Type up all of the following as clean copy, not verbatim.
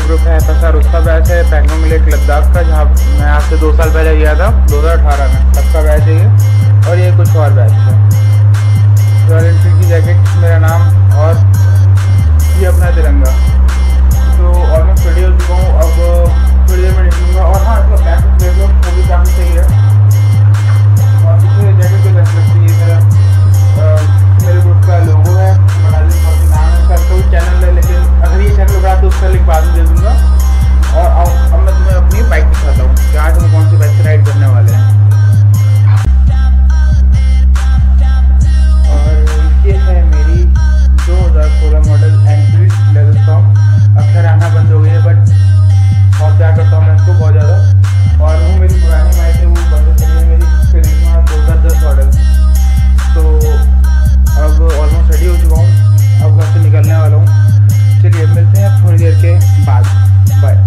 Group है FSR, उसका batch है। पैंगोंग लेक लद्दाख का, जहाँ मैं आज से 2 साल पहले गया था, 2018 में, तब का बैच है ये। और ये कुछ और बैच है। रॉयल एनफील्ड की जैकेट, मेरा नाम, और ये अपना तिरंगा। तो ऑलमोस्ट रेडी हो चुका हूँ, अब थोड़ी देर में निकलूँगा। और हाँ, इसका बैक देख लो, वो भी काफ़ी सही है। और पीछे जैकेट को देख सकती है, मेरे ग्रुप का लोगो है, बटालियन 40 नाम है इसका। कोई चैनल है, लेकिन अगर ये चैनल बड़ा तो उसका लिंक बाद में दे दूँगा। और अब मैं तुम्हें अपनी बाइक दिखाता हूँ कि आज हम कौन सी बाइक से राइड करने वाले हैं। और ये है मेरी 2016 मॉडल एनफील्ड लेदर स्टॉर्म। अक्सर आना बंद हो गई है, बट बहुत प्यार करता हूँ मैं इसको बहुत ज़्यादा। और वो मेरी पुरानी बाइक है, वो बंद चली है मेरी करिश्मा 2010 मॉडल। तो अब ऑलमोस्ट रेडी हो चुका हूँ, अब घर से निकलने वाला हूँ। चलिए मिलते हैं थोड़ी देर के बाद, बाय।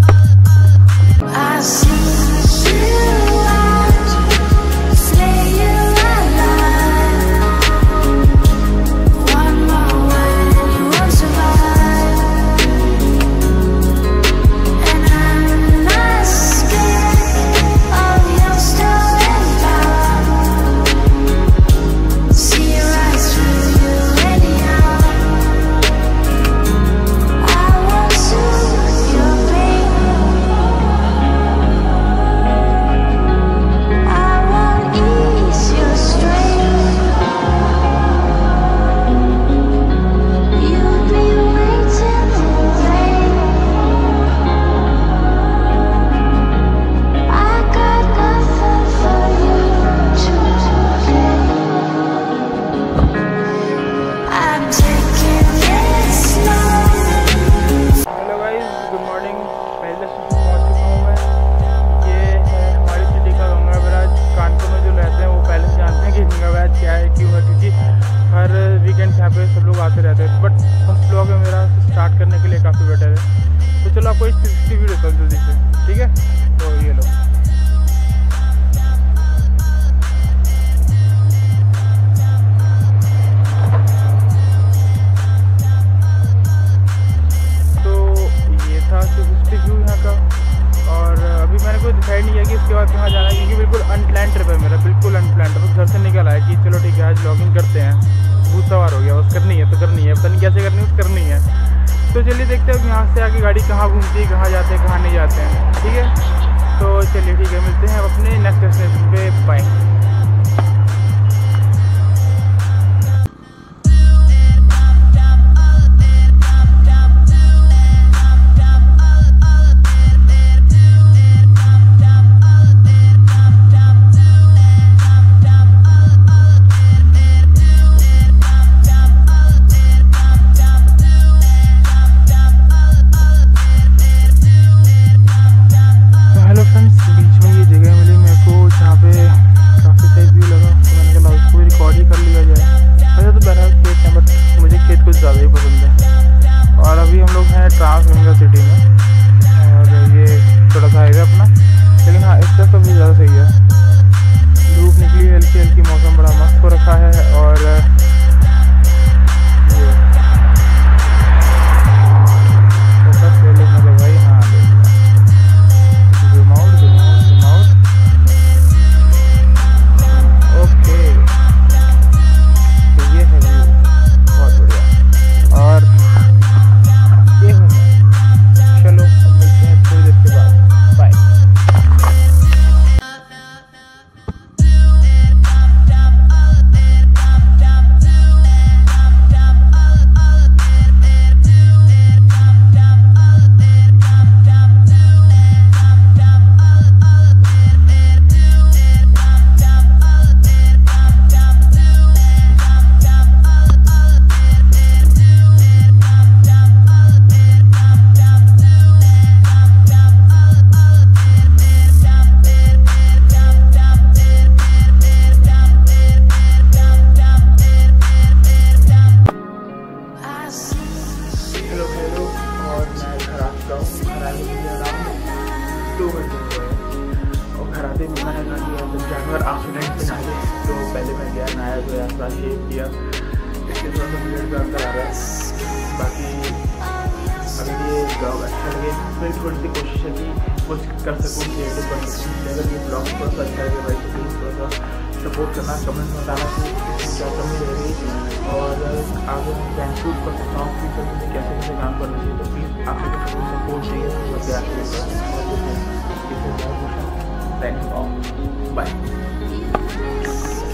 यहाँ पे सब लोग आते रहते हैं, बट फर्स्ट ब्लॉग है मेरा स्टार्ट करने के लिए काफ़ी बेटर है। तो चलो आपको एक 360 व्यू देता हूँ जल्दी से, ठीक है। तो ये लो, तो ये था 360 व्यू यहाँ का। और अभी मैंने कोई डिसाइड नहीं किया कि इसके बाद कहाँ जाना है, क्योंकि बिल्कुल अनप्लान ट्रिप है मेरा, बिल्कुल अनप्लान। बस घर से निकल आया कि चलो ठीक है आज ब्लॉगिंग करते हैं, भूत सवार हो गया, बस करनी है तो करनी है, पता नहीं कैसे करनी है, बस करनी है। तो चलिए देखते हैं यहाँ से आगे गाड़ी कहाँ घूमती है, कहाँ जाते हैं, कहाँ नहीं जाते हैं, ठीक है। तो चलिए ठीक है, मिलते हैं अपने नेक्स्ट डेस्टिनेशन पे, बाय। ट्रांसगंगा सिटी में, और ये थोड़ा सा हाईवे अपना, लेकिन हाँ इस तरफ तो भी ज़्यादा सही है। धूप निकली है, हल्की हल्की, मौसम बड़ा मस्त हो रखा है। और ये फोकस ले लेना तो भाई, हाँ zoom out, zoom out, zoom out, okay. तो ये है व्यू, बहुत बढ़िया। और चलो अब मिलते हैं थोड़ी देर के बाद, बाय। जानवर एक्सीडेंट में नहा गए, तो पहले मैं गया, नहाया धोया, थोड़ा शेव किया, इसलिए थोड़ा सा ब्लड करा रहा है। बाकी अगर ये ब्लॉग अच्छा लगे मेरी थोड़ी सी कोशिश है कि कुछ कर सकूँ, क्रिएटिव कर सकूँ। अगर ये ब्लॉग थोड़ा सा अच्छा लगे भाई तो प्लीज़ थोड़ा सा सपोर्ट करना, कमेंट में बताना कि इसमें क्या कमी रह गई और आगे मैं क्या इम्प्रूव कर सकता हूँ, फ्यूचर में कैसे कैसे काम करना चाहिए। तो प्लीज़ आप लोगों को सपोर्ट चाहिए तो प्यार से साइनिंग ऑफ, बाय।